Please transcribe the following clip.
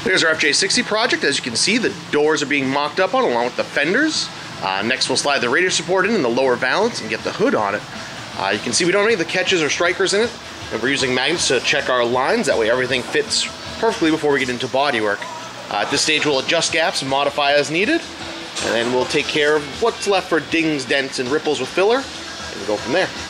There's our FJ60 project. As you can see, the doors are being mocked up on along with the fenders. Next we'll slide the radiator support in the lower valance and get the hood on it. You can see we don't have any of the catches or strikers in it, and we're using magnets to check our lines. That way everything fits perfectly before we get into bodywork. At this stage we'll adjust gaps and modify as needed, and then we'll take care of what's left for dings, dents, and ripples with filler, and go from there.